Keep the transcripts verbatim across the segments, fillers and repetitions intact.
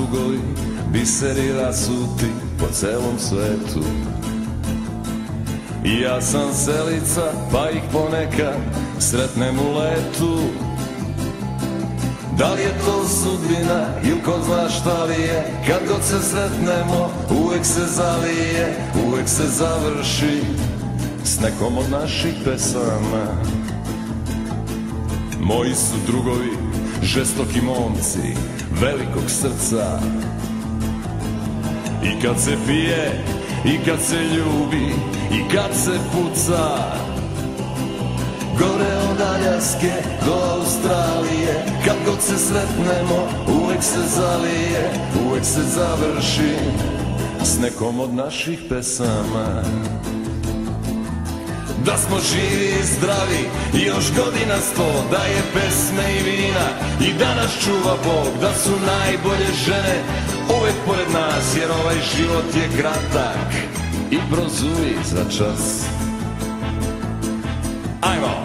drugovi, biseri rasuti po celom svetu. I ja sam selica, pa ih ponekad sretnem u letu. Da li je to sudbina ili ko zna šta li je, kad god se sretnemo uvek se zalije, uvek se završi s nekom od naših pesama. Moji su drugovi žestoki momci velikog srca. I kad se pije, i kad se ljubi, i kad se puca, gore od Aljaske do Australije, kad god se sretnemo uvek se zalije, uvek se završi s nekom od naših pesama. Da smo živi i zdravi i još godina sto, da je pesme i vina i da nas čuva Bog, da su najbolje žene uvek pored nas, jer ovaj život je kratak i prozuji za čas. Ajmo!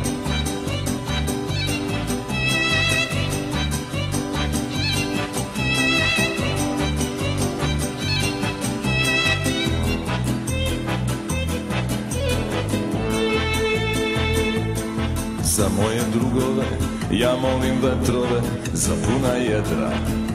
Za moje drugove ja molim vetrove za puna jedra,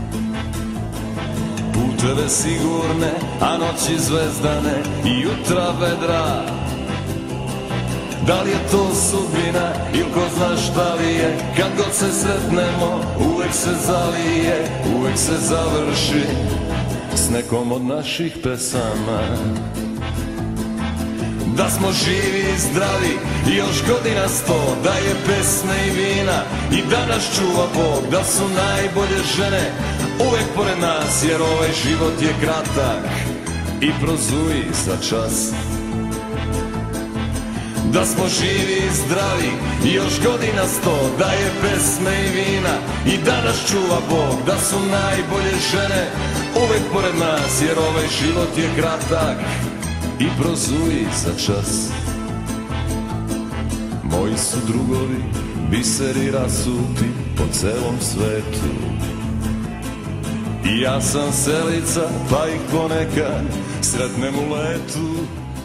puteve sigurne, a noći zvezdane i jutra vedra. Da li je to sudbina ili ko zna šta li je, kad god se sretnemo uvek se zalije, uvek se završi s nekom od naših pesama. Da smo živi i zdravi i još godina sto, da je pesme i vina i da nas čuva Bog, da su najbolje žene uvek pored nas, jer ovaj život je kratak i prozuji za čas. Da smo živi i zdravi i još godina sto, da je pesme i vina i da nas čuva Bog, da su najbolje žene uvek pored nas, jer ovaj život je kratak i prozuji za čas. Moji su drugovi biseri rasuti po celom svetu. I ja sam selica, pa ih ponekad sretnem u letu.